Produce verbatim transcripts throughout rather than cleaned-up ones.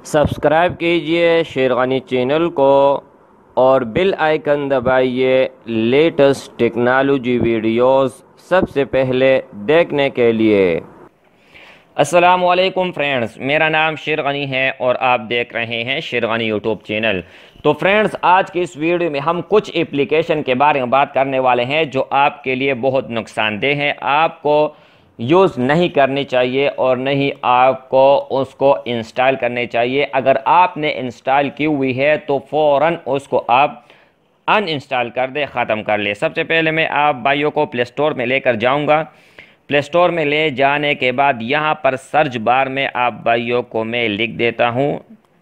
Subscribe कीजिए sherwani channel को और बेल आइकन दबाइए लेटेस्ट टेक्नोलॉजी वीडियोस सबसे पहले देखने के लिए। अस्सलाम वालेकुम फ्रेंड्स, मेरा नाम शेरवानी है और आप देख रहे हैं शेरवानी यूट्यूब चैनल। तो फ्रेंड्स, आज की इस वीडियो में हम कुछ एप्लीकेशन के बारे में बात करने वाले हैं जो आपके लिए बहुत नुकसानदेह हैं, आपको यूज़ नहीं करनी चाहिए और नहीं आपको उसको इंस्टॉल करनी चाहिए। अगर आपने इंस्टॉल की हुई है तो फ़ौरन उसको आप अनइंस्टॉल कर दे, ख़त्म कर ले। सबसे पहले मैं आप भाइयों को प्ले स्टोर में लेकर जाऊंगा। प्ले स्टोर में ले जाने के बाद यहाँ पर सर्च बार में आप भाइयों को मैं लिख देता हूँ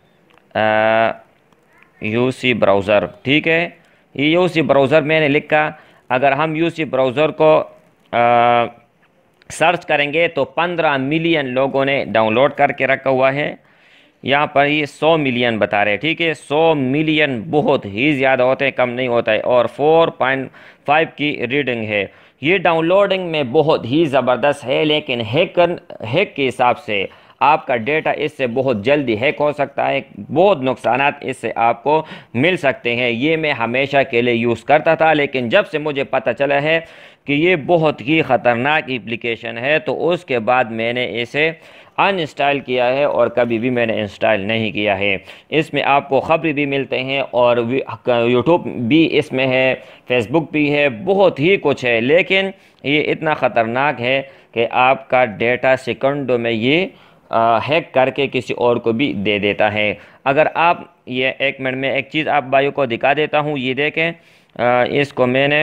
यूसी ब्राउज़र। ठीक है, ये यूसी ब्राउज़र मैंने लिखा। अगर हम यूसी ब्राउज़र को आ, सर्च करेंगे तो पंद्रह मिलियन लोगों ने डाउनलोड करके रखा हुआ है। यहाँ पर ये सौ मिलियन बता रहे हैं। ठीक है, सौ मिलियन बहुत ही ज़्यादा होते हैं, कम नहीं होता है। और चार पॉइंट पाँच की रीडिंग है। ये डाउनलोडिंग में बहुत ही ज़बरदस्त है, लेकिन हैकर हैक के हिसाब से आपका डेटा इससे बहुत जल्दी हैक हो सकता है। बहुत नुकसानात इससे आपको मिल सकते हैं। ये मैं हमेशा के लिए यूज़ करता था, लेकिन जब से मुझे पता चला है कि ये बहुत ही ख़तरनाक एप्लीकेशन है तो उसके बाद मैंने इसे अनइंस्टॉल किया है और कभी भी मैंने इंस्टॉल नहीं किया है। इसमें आपको ख़बरें भी मिलते हैं और यूट्यूब भी इसमें है, फेसबुक भी है, बहुत ही कुछ है। लेकिन ये इतना ख़तरनाक है कि आपका डेटा सेकंडों में ये हैक करके किसी और को भी दे देता है। अगर आप ये एक मिनट में एक चीज़ आप भाइयों को दिखा देता हूँ। ये देखें, आ, इसको मैंने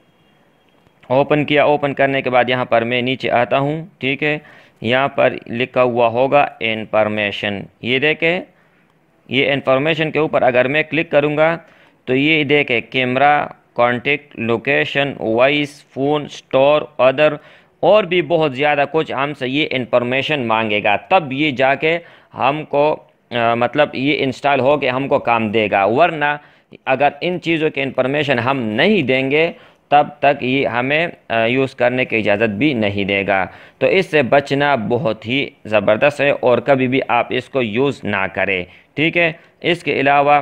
ओपन किया। ओपन करने के बाद यहाँ पर मैं नीचे आता हूँ। ठीक है, यहाँ पर लिखा हुआ होगा इन्फॉर्मेशन। ये देखें, ये इन्फॉर्मेशन के ऊपर अगर मैं क्लिक करूँगा तो ये देखें camera, contact, location, voice, phone, store, other और भी बहुत ज़्यादा कुछ हमसे ये इन्फॉर्मेशन मांगेगा। तब ये जाके हमको आ, मतलब ये इंस्टॉल हो के हमको काम देगा। वरना अगर इन चीज़ों के इन्फॉर्मेशन हम नहीं देंगे तब तक ये हमें यूज़ करने की इजाज़त भी नहीं देगा। तो इससे बचना बहुत ही ज़बरदस्त है और कभी भी आप इसको यूज़ ना करें। ठीक है, इसके अलावा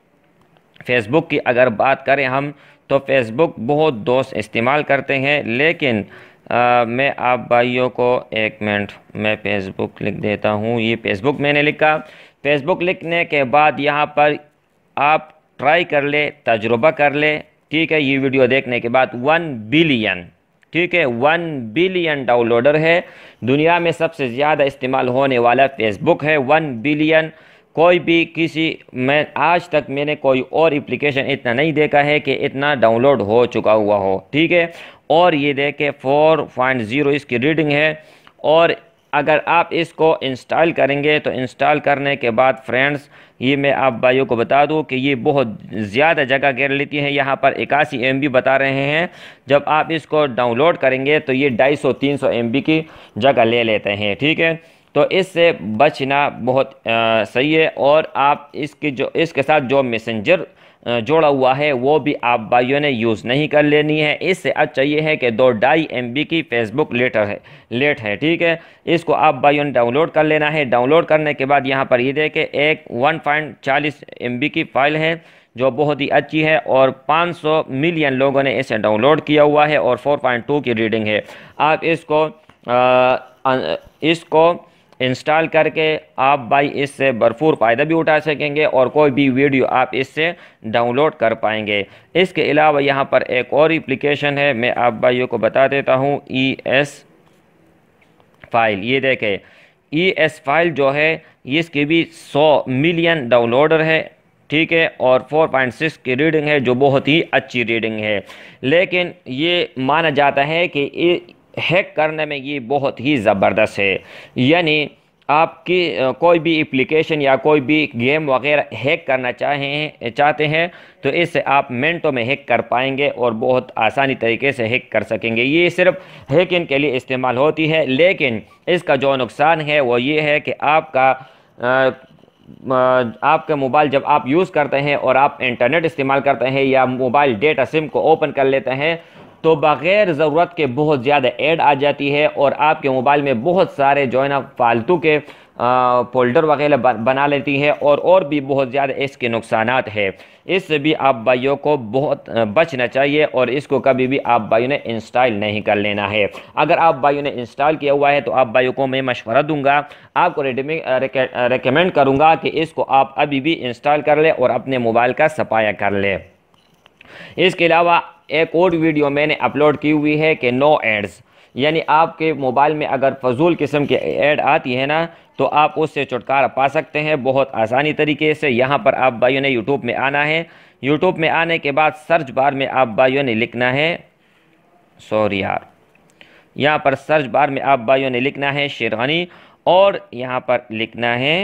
फ़ेसबुक की अगर बात करें हम तो फ़ेसबुक बहुत दोस्त इस्तेमाल करते हैं, लेकिन आ, मैं आप भाइयों को एक मिनट मैं फ़ेसबुक लिख देता हूँ। ये फ़ेसबुक मैंने लिखा। फ़ेसबुक लिखने के बाद यहाँ पर आप ट्राई कर ले, तजुर्बा कर ले। ठीक है, ये वीडियो देखने के बाद वन बिलियन ठीक है वन बिलियन डाउनलोडर है। दुनिया में सबसे ज़्यादा इस्तेमाल होने वाला फ़ेसबुक है, वन बिलियन। कोई भी किसी मैं आज तक मैंने कोई और एप्लीकेशन इतना नहीं देखा है कि इतना डाउनलोड हो चुका हुआ हो। ठीक है, और ये देखें फोर पॉइंट ज़ीरो इसकी रीडिंग है। और अगर आप इसको इंस्टॉल करेंगे तो इंस्टॉल करने के बाद फ्रेंड्स, ये मैं आप भाइयों को बता दूं कि ये बहुत ज़्यादा जगह घेर लेती है। यहाँ पर इक्यासी एम बी बता रहे हैं। जब आप इसको डाउनलोड करेंगे तो ये ढाई सौ तीन सौ एम बी की जगह ले लेते हैं। ठीक है, तो इससे बचना बहुत आ, सही है। और आप इसकी जो इसके साथ जो मैसेंजर जोड़ा हुआ है वो भी आप भाइयों ने यूज़ नहीं कर लेनी है। इससे अच्छा ये है कि दो ढाई एम बी की फेसबुक लेटर है लेट है। ठीक है, इसको आप भाइयों ने डाउनलोड कर लेना है। डाउनलोड करने के बाद यहाँ पर ये देखें एक वन पॉइंट चालीस एम बी की फ़ाइल है जो बहुत ही अच्छी है और पाँच सौ मिलियन लोगों ने इसे डाउनलोड किया हुआ है और चार पॉइंट दो की रीडिंग है। आप इसको आ, इसको इंस्टॉल करके आप भाई इससे भरपूर फ़ायदा भी उठा सकेंगे और कोई भी वीडियो आप इससे डाउनलोड कर पाएंगे। इसके अलावा यहाँ पर एक और एप्लीकेशन है, मैं आप भाइयों को बता देता हूँ, ई एस फाइल। ये देखें, ई एस फाइल जो है इसकी भी सौ मिलियन डाउनलोडर है। ठीक है, और चार पॉइंट छह की रीडिंग है जो बहुत ही अच्छी रीडिंग है। लेकिन ये माना जाता है कि हैक करने में ये बहुत ही ज़बरदस्त है। यानी आपकी कोई भी एप्लीकेशन या कोई भी गेम वगैरह हैक करना चाहें चाहते हैं तो इससे आप मिनटों में हैक कर पाएंगे और बहुत आसानी तरीके से हैक कर सकेंगे। ये सिर्फ हैकिंग के लिए इस्तेमाल होती है, लेकिन इसका जो नुकसान है वो ये है कि आपका आ, आपका मोबाइल जब आप यूज़ करते हैं और आप इंटरनेट इस्तेमाल करते हैं या मोबाइल डेटा सिम को ओपन कर लेते हैं तो बग़ैर ज़रूरत के बहुत ज़्यादा ऐड आ जाती है और आपके मोबाइल में बहुत सारे जो है ना फालतू के فولڈر وغیرہ بنا لیتی ہے اور اور بھی بہت زیادہ اس کے نقصانات ہیں۔ اس سے بھی آپ بھائیوں کو بہت بچنا چاہیے اور اس کو کبھی بھی آپ بھائیوں نے انسٹال نہیں کر لینا ہے۔ اگر آپ بھائیوں نے انسٹال کیا ہوا ہے تو آپ بھائیوں کو میں مشورہ دوں گا، آپ کو ریکمینڈ کروں گا کہ اس کو آپ ابھی بھی انسٹال کر لیں اور اپنے موبائل کا صفایا کر لیں۔ اس کے علاوہ ایک اور ویڈیو میں نے اپلوڈ کی ہوئی ہے کہ نو ایڈز، یعنی آپ کے موبائل میں اگر فضول قسم کے ایڈ آتی ہے نا تو آپ اس سے چھٹکارا پا سکتے ہیں بہت آسانی طریقے سے۔ یہاں پر آپ بھائیوں نے یوٹیوب میں آنا ہے، یوٹیوب میں آنے کے بعد سرچ بار میں آپ بھائیوں نے لکھنا ہے سوری یار یہاں پر سرچ بار میں آپ بھائیوں نے لکھنا ہے شیرغنی اور یہاں پر لکھنا ہے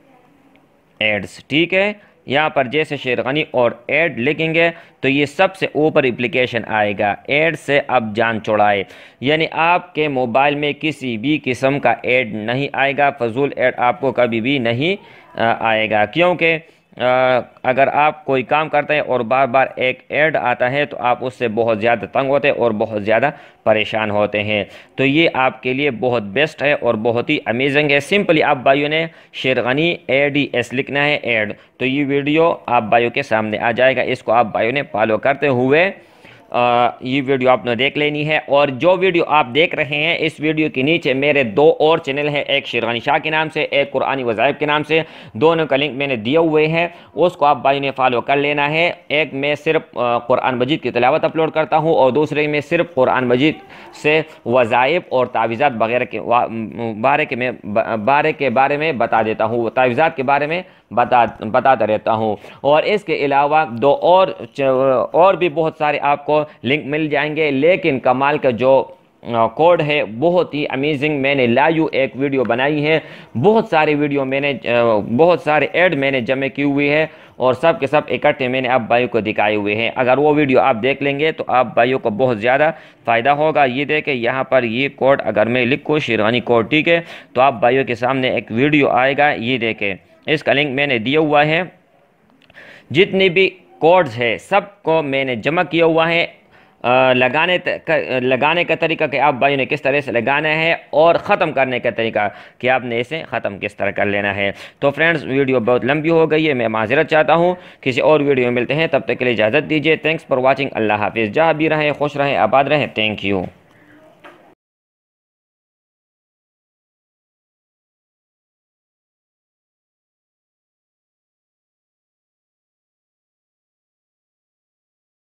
ایڈز، ٹھیک ہے۔ یہاں پر جیسے شیرغنی اور ایڈ لکھیں گے تو یہ سب سے اوپر اپلیکیشن آئے گا، ایڈ سے اب جان چھڑائے، یعنی آپ کے موبائل میں کسی بھی قسم کا ایڈ نہیں آئے گا، فضول ایڈ آپ کو کبھی بھی نہیں آئے گا، کیونکہ اگر آپ کوئی کام کرتے ہیں اور بار بار ایک ایڈ آتا ہے تو آپ اس سے بہت زیادہ تنگ ہوتے ہیں اور بہت زیادہ پریشان ہوتے ہیں۔ تو یہ آپ کے لیے بہت بیسٹ ہے اور بہت ہی امیزنگ ہے۔ سمپلی آپ بھائیوں نے شیرغنی اے ڈی ایس لکھنا ہے ایڈ، تو یہ ویڈیو آپ بھائیوں کے سامنے آ جائے گا، اس کو آپ بھائیوں نے فالو کرتے ہوئے یہ ویڈیو آپ نے دیکھ لینی ہے۔ اور جو ویڈیو آپ دیکھ رہے ہیں اس ویڈیو کے نیچے میرے دو اور چینل ہیں، ایک شیرغنی شاہ کے نام سے، ایک قرآنی وظائف کے نام سے، دونوں کا لنک میں نے دیے ہوئے ہیں، اس کو آپ بھائی نے فالو کر لینا ہے۔ ایک میں صرف قرآن مجید کی تلاوت اپلوڈ کرتا ہوں اور دوسرے میں صرف قرآن مجید سے وظائف اور تعویذات وغیرہ کے بارے کے میں بارے کے بارے میں بتا دیتا ہوں، تعویذات کے بارے میں بتا بتاتا رہتا ہوں۔ اور اس کے علاوہ دو اور اور بھی بہت سارے آپ کو لنک مل جائیں گے، لیکن کمال کا جو کوڈ ہے بہت ہی امیزنگ، میں نے لائیو ایک ویڈیو بنائی ہے، بہت سارے ویڈیو میں نے بہت سارے ایڈ میں نے جمع کی ہوئی ہے اور سب کے سب اکٹھے میں نے آپ بھائیوں کو دکھائے ہوئے ہیں۔ اگر وہ ویڈیو آپ دیکھ لیں گے تو آپ بھائیوں کو بہت زیادہ فائدہ ہوگا۔ یہ دیکھیں یہاں پر یہ کوڈ اگر میں لکھوں شیرغنی کوڈ، ٹھیک ہے، تو آپ بھائیوں کے سامنے ایک ویڈیو آئے گا، یہ دیکھیں اس کا لنک میں نے دیا ہوا ہے۔ جتنے بھی کوڈز ہے سب کو میں نے جمع کیا ہوا ہے۔ لگانے لگانے کا طریقہ کہ آپ بھائیوں نے کس طرح سے لگانا ہے اور ختم کرنے کا طریقہ کہ آپ نے اسے ختم کس طرح کر لینا ہے۔ تو فرینڈز ویڈیو بہت لمبی ہو گئی ہے، میں معذرت چاہتا ہوں، کسی اور ویڈیو میں ملتے ہیں، تب تک کے لیے اجازت دیجیے۔ تھینکس فار واچنگ، اللہ حافظ، جہاں بھی رہیں خوش رہیں آباد رہیں، تھینک یو۔